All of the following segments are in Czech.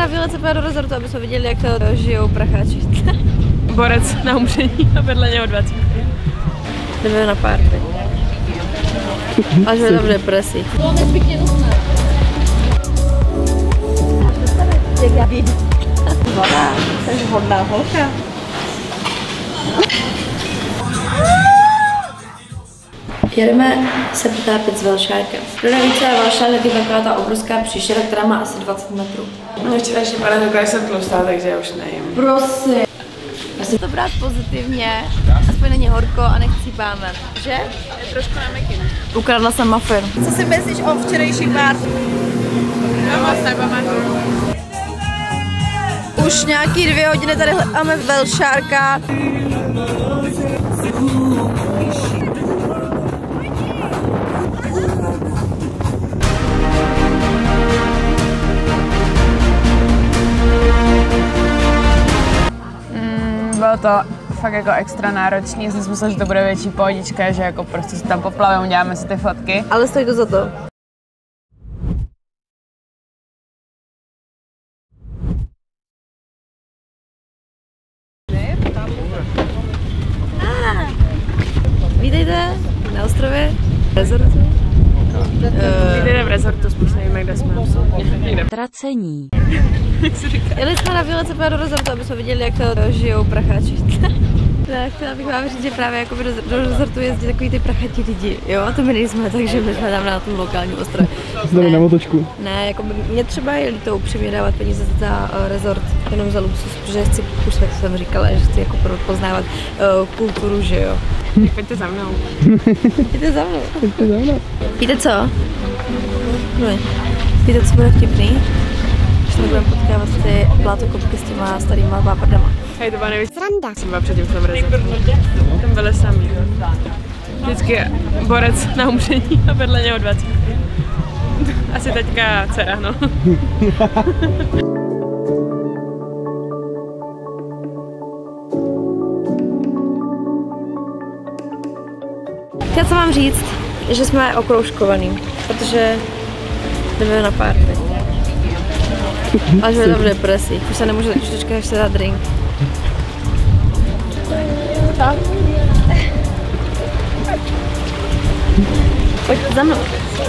na výlet se do rezortu, aby jsme viděli, jak to žijou pracháči. Borec na umření a vedle něho 20. Jdeme na party. Až jsme tam v depresi. Voda, takže hodná holka. Jedeme se potápět s velšárkem. Pro navíc je velšárek je taková ta obrovská příšera, která má asi 20 metrů. No včerejší pana řekla, že jsem tlustá, takže já už nejím. Prosím. Musím to brát pozitivně, aspoň není horko a nechcípáme, že? Je trošku na meky. Ukradla jsem muffin. Co si myslíš o včerejší party? Já moc nepamatuju. Už nějaký 2 hodiny tady hledáme velšárka. Bylo to fakt jako extra náročný, jsem si myslela, že to bude větší pohodička, že jako prostě si tam poplavím, uděláme si ty fotky. Ale stojí to za to. Vítejte na ostrově rezortu. Vítejte v rezortu, spíš nevíme, kde jsme. Tracení. Jeli jsme na výlet se do rezortu, aby jsme viděli, jak to žijou pracháči. Chtěla bych vám říct, že právě jako do rezortu jezdí takový ty prachatí lidi, jo, a to my nejsme, takže my jsme tam na tom lokálním ostrově. Jsme na motočku. Ne, jako mě třeba je líto upřímně dávat peníze za rezort, jenom za luxus, protože chci, už jsem říkala, že chci jako poznávat kulturu, že jo. Pojďte za mnou. Jděte za mnou. Jděte za mnou. Víte co? No, víte, co bude vtipný? Že budeme potkávat ty plátokopky s těma starýma váprdama. Hej, to byla nejvíc sranda. Jsem byla předtím v tom rezortu. Tam byli sami. Vždycky je borec na umření a vedle něho 20. Asi teďka dcera, no. Chtěla jsem vám říct, že jsme okroužkovaný, protože jdeme na party. Až jsme tam v depresi. Už se nemůžu dočkat, až se dá drink. Tak. Pojď za mnou.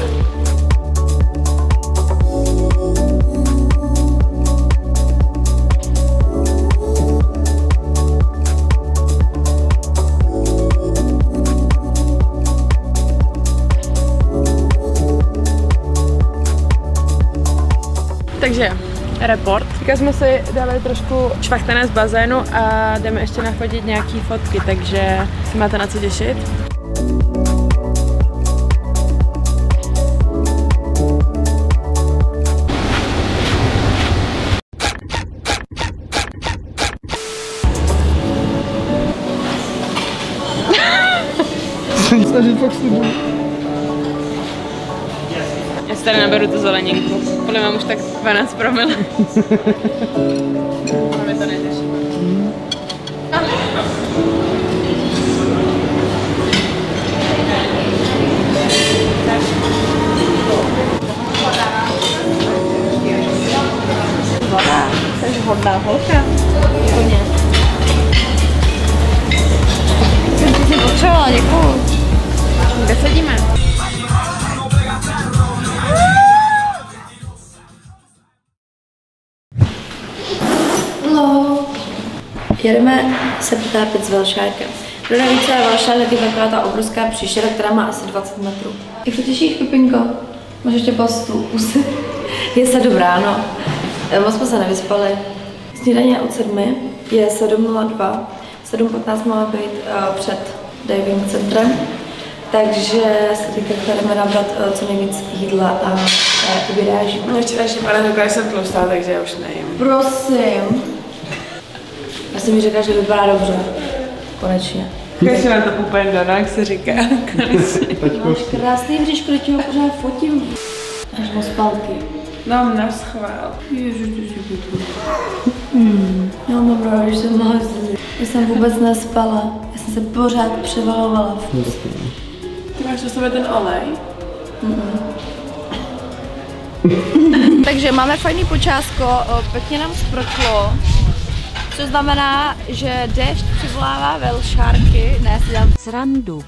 Takže report. Teďka jsme si dali trošku švachtané z bazénu a jdeme ještě nafotit nějaký fotky, takže si máte na co těšit. Snažit fakt slibuji. Já si tady naberu tu zeleninku. Podle mám už tak 12 promile. Máme to netěší. Voda, takže hodná holka. Úplně. Jsem si potřebovala, děkuju. Kde sedíme? Jedeme se potápět s velšárkem. Pro navíc je velšárek je taková ta obrovská příšera, která má asi 20 metrů. Jak to těšíš, Pipinko? Máš ještě pusy? Je 7 ráno. Moc jsme se nevyspali. Snídaně od 7 je 7:02. 7:15 máme být před diving centrem. Takže se teďka jdeme nabrat co nejvíc jídla a vyrážíme. No včerejší pana řekla, že jsem tlustá, takže já už nejím. Prosím. Já jsem mi řekla, že vypadá dobře. Konečně. Konečně nám to úplně dano, jak se říká. Konečně. Krásný bříško, teď ho pořád fotím. Až moc spálky. Nám naschvál. Ježiš, ty si kutu. Já mám ráda, že jsem malá. Já jsem vůbec nespala. Já jsem se pořád převalovala. Ty máš na sobě ten olej? Takže máme fajný počásko, pěkně nám sprchlo, což znamená, že déšť přivolává velšárky. Ne, já si dám Srandu.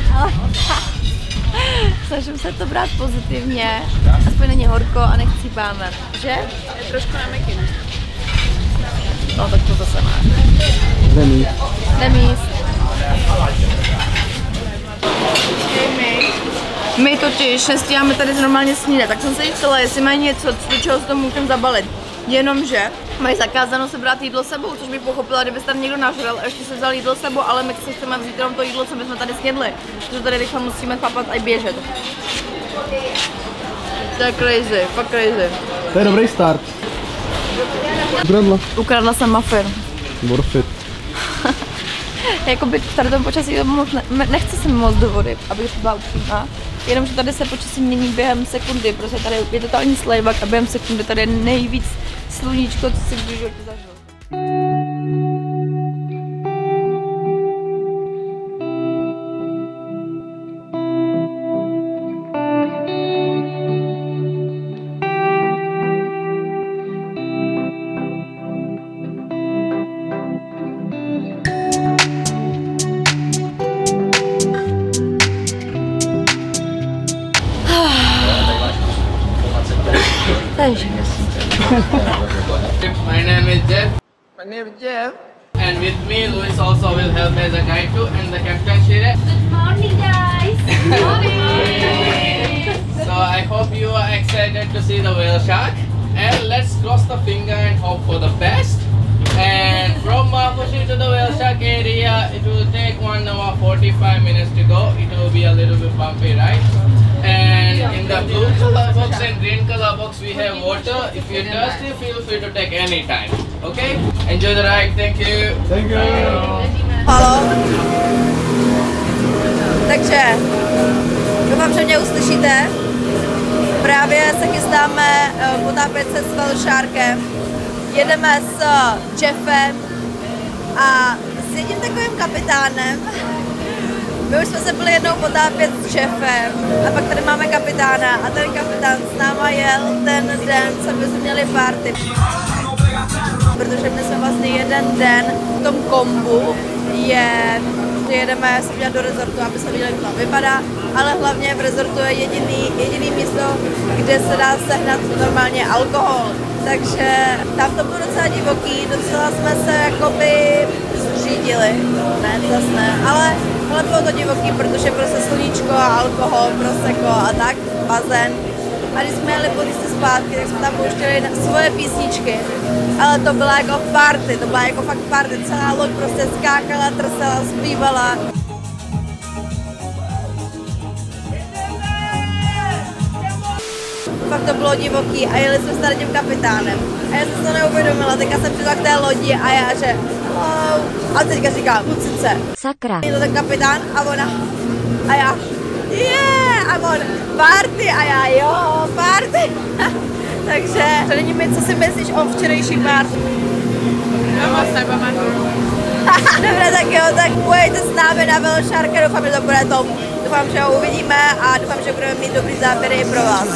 snažím se to brát pozitivně, aspoň není horko a nechcípáme, že? Je trošku na meky. No tak to zase má. Nemíst. Nemíst. My totiž nestíháme tady normálně snídat, tak jsem se jí ptala, jestli mají něco, do čeho se to můžeme zabalit. Jenomže mají zakázáno se brát jídlo sebou, což bych pochopila, kdyby se tam někdo nažral a ještě se vzal jídlo sebou, ale my si chceme vzít jenom to jídlo, co bychom tady snědli. Takže tady rychle musíme chápat a běžet. To je crazy, fakt crazy. To je dobrý start. Ukradla jsem muffin. Worth it. Jakoby v tady tom počasí to moc nechce se mi moc do vody, abych byla upřímná. Jenomže tady se počasí mění během sekundy, protože tady je totální slejvak a během sekundy tady je nejvíc sluníčko, co si v životě zažil. My name is Jeff. My name is Jeff. And with me, Luis also will help as a guide too, and the captain Shire. Good morning, guys. Good morning. So I hope you are excited to see the whale shark. And let's cross the finger and hope for the best. And from Mafushi to the whale shark area, it will take 1 hour 45 minutes to go. It will be a little bit bumpy, right? And in the blue color box and green color box we have water. If you're thirsty, feel free to take any time. Okay? Enjoy the ride. Thank you. Thank you. Halo. Takže doufám, že mě uslyšíte. Právě se chystáme potápět se s velšárkem. Jedeme s Jeffem a s jedním takovým kapitánem. My už jsme se byli jednou potápět s Jeffem a pak tady máme kapitána a ten kapitán s náma jel ten den, co my jsme měli party. Protože my jsme vlastně jeden den v tom kombu že jedeme se dělat do rezortu, aby se viděli, jak to vypadá, ale hlavně v rezortu je jediný místo, kde se dá sehnat normálně alkohol. Takže tam to bylo docela divoký, docela jsme se jakoby zřídili, ne, zase ne, ale bylo to divoký, protože prostě sluníčko a alkohol, prosecco a tak, bazén. A když jsme jeli po cestě zpátky, tak jsme tam pouštěli svoje písničky, ale to byla jako party, to byla jako fakt party, celá loď prostě skákala, trsela, zpívala. Fakt to bylo divoký a jeli jsme s tady tím kapitánem. A já jsem to neuvědomila, teďka jsem přišla k té lodi a já že a teďka říká, Lucice. Sakra. Je to ten kapitán a ona a já a on party a já jo, party. Takže řekni mi, co si myslíš o včerejší party? Já moc nepamatuju. Dobré, tak jo, tak pojďte s námi na velšárka, doufám, že to bude top. Doufám, že ho uvidíme a doufám, že budeme mít dobrý záběry i pro vás.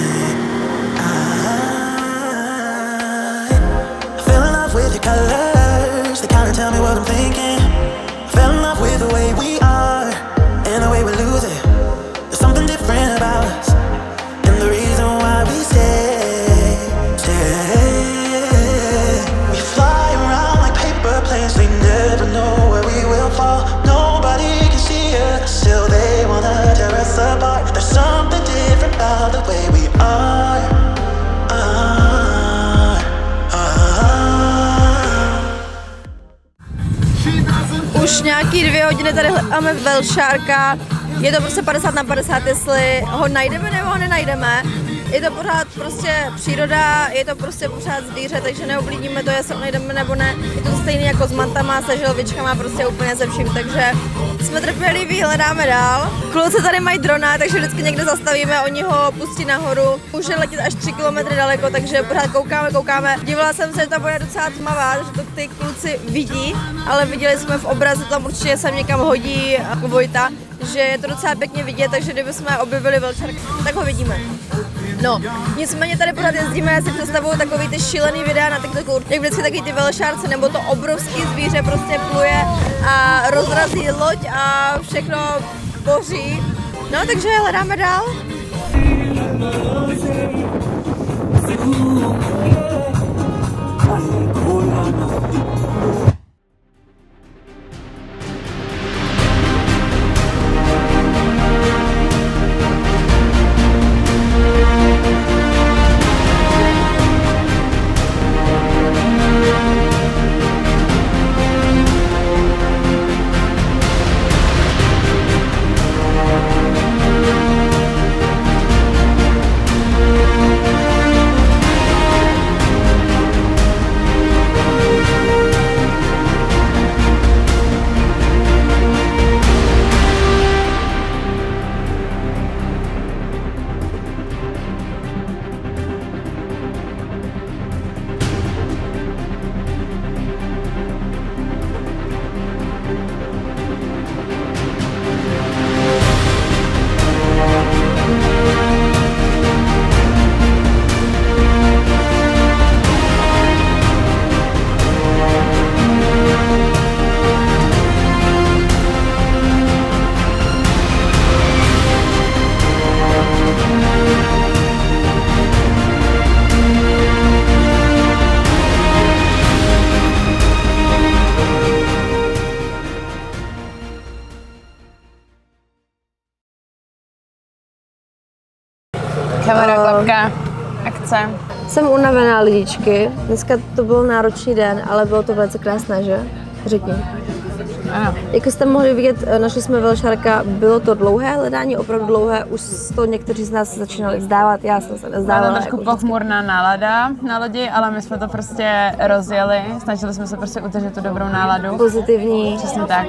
Už nějaký 2 hodiny tady hledáme velšárka, je to prostě 50/50, jestli ho najdeme nebo ho nenajdeme. Je to pořád prostě příroda, je to prostě pořád zvíře, takže neovlivníme to, jestli ho najdeme nebo ne. Je to stejné jako s mantama, se želvičkama, prostě úplně se vším, takže jsme trpěliví, hledáme dál. Kluci tady mají drona, takže vždycky někde zastavíme, oni ho pustí nahoru. Může letět až 3 kilometry daleko, takže pořád koukáme. Dívala jsem se, že ta bude docela tmavá, že to ty kluci vidí, ale viděli jsme v obrazu, tam určitě sem někam hodí Vojta, že je to docela pěkně vidět, takže kdyby jsme objevili velšárka, tak ho vidíme. No, nicméně tady pořád jezdíme, já si představuju takový ty šílený videa na TikToku, jak vždycky taky ty velšárci, nebo to obrovský zvíře prostě pluje a rozrazí loď a všechno boří. No, takže hledáme dál. Kamera, klapka, akce. Jsem unavená, lidičky. Dneska to byl náročný den, ale bylo to velice krásné, že? Řekni. Ano. Jak jste mohli vidět, našli jsme velšárka, bylo to dlouhé hledání, opravdu dlouhé, už to někteří z nás začínali vzdávat, já jsem se nevzdávala. Byla trošku pochmurná nálada na lodi, ale my jsme to prostě rozjeli, snažili jsme se prostě udržet tu dobrou náladu. Pozitivní. Přesně tak.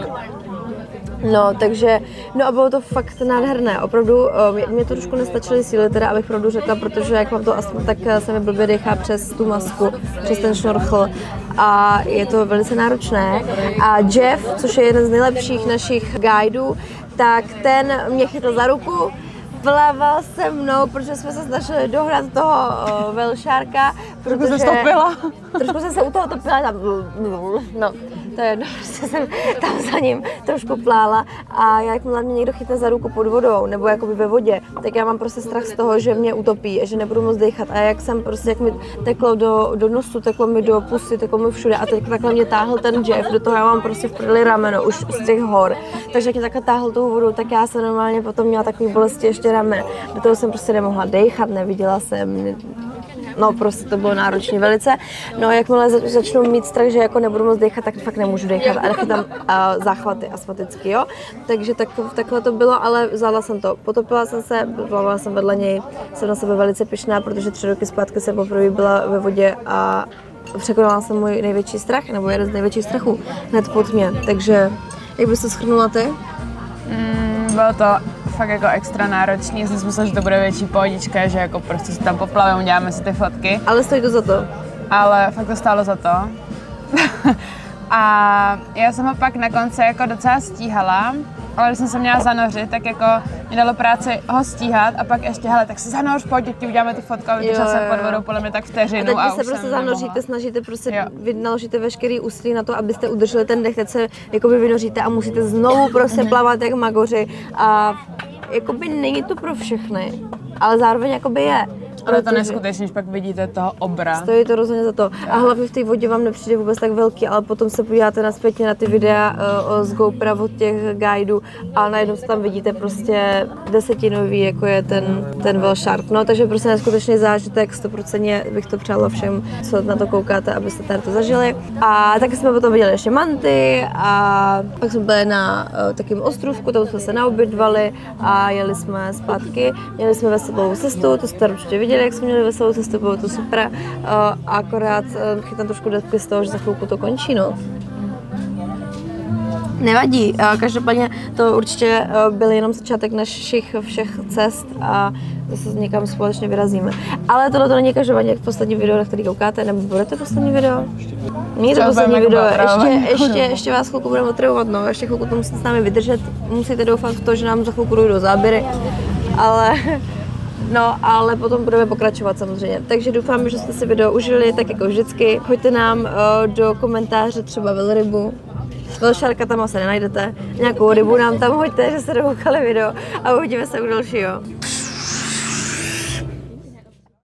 No, takže, no a bylo to fakt nádherné, opravdu, mě to trošku nestačily síly, teda abych pravdu řekla, protože jak mám to astma, tak se mi blbě dechá přes tu masku, přes ten šnorchl a je to velice náročné. A Jeff, což je jeden z nejlepších našich guidů, tak ten mě chytl za ruku, plaval se mnou, protože jsme se snažili dohnat toho velšárka, protože... Trošku jsem se u toho topila, tam... No, to je jedno, prostě jsem tam za ním trošku plála a jakmile mě někdo chytne za ruku pod vodou nebo jakoby ve vodě, tak já mám prostě strach z toho, že mě utopí, že nebudu moc dýchat a jak jsem prostě, jak mi teklo do nosu, teklo mi do pusy, teklo mi všude a teď takhle mě táhl ten Jeff, do toho já mám prostě v prdeli rameno už z těch hor, takže jak mě takhle táhl tou vodou, tak já jsem normálně potom měla takový bolesti ještě ramen, do toho jsem prostě nemohla dýchat, neviděla jsem, no prostě to bylo náročné velice. No jakmile začnu mít strach, že jako nebudu moc dýchat, tak fakt nemůžu dýchat a nechytám záchvaty astmaticky, jo. Takže takhle to bylo, ale vzala jsem to. Potopila jsem se, plavala jsem vedle něj, jsem na sebe velice pyšná, protože 3 roky zpátky jsem poprvé byla ve vodě a překonala jsem můj největší strach, nebo jeden z největších strachů hned po tmě. Takže jak bys to shrnula ty? Bylo to fakt jako extra náročný, jsem si myslela, že to bude větší pohodička, že jako prostě si tam poplavím, uděláme si ty fotky. Ale stojí to za to. Ale fakt to stálo za to. A já jsem ho pak na konci jako docela stíhala, ale když jsem se měla zanořit, tak jako mě dalo práci ho stíhat a pak ještě, hele, tak se zanoř, pojď, ti uděláme tu fotku a vydržela jsem pod vodou podle mě tak vteřinu a teď se prostě zanoříte, snažíte prostě, vynaložíte veškerý úsilí na to, abyste udrželi ten dech, teď se jakoby vynoříte a musíte znovu prostě plavat jak magoři a jakoby není to pro všechny, ale zároveň jakoby je. Ale to neskutečně, když pak vidíte toho obra. Stojí to rozhodně za to. A hlavně v té vodě vám nepřijde vůbec tak velký, ale potom se podíváte nazpětně na ty videa z GoPro od těch guidů a najednou se tam vidíte prostě desetinový, jako je ten velšárk. No, takže prostě neskutečný zážitek, 100% bych to přála všem, co na to koukáte, abyste tady to zažili. A taky jsme potom viděli ještě manty a pak jsme byli na takovém ostrovku, tam jsme se naobědvali a jeli jsme zpátky. Měli jsme veselou cestu, to jste určitě viděli, jak jsme měli veselou cestu, bylo to super, akorát chytám trošku depky z toho, že za chvilku to končí, no. Nevadí, každopádně to určitě byl jenom začátek našich všech cest a zase někam společně vyrazíme. Ale tohle to není každopádně poslední video, na který koukáte, nebo bude to poslední video? Není to poslední video, ještě vás chvilku budeme otravovat, no, ještě chvilku to musíte s námi vydržet, musíte doufat v to, že nám za chvilku dojdou záběry, ale No, ale potom budeme pokračovat samozřejmě. Takže doufám, že jste si video užili, tak jako vždycky. Hoďte nám do komentáře třeba velrybu. Velšárka tam asi nenajdete. Nějakou rybu nám tam hoďte, že jste dokoukali video a uvidíme se u dalšího.